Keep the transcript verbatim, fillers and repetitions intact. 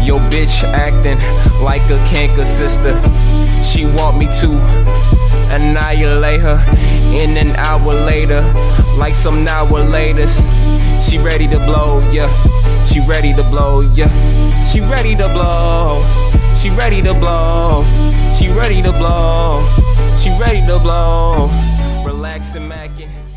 Your bitch acting like a canker sister. She want me to annihilate her in an hour later, like some now laters. She ready to blow, yeah. She ready to blow, yeah. She ready to blow. She ready to blow. She ready to blow. She ready to blow. Relax and mackin'.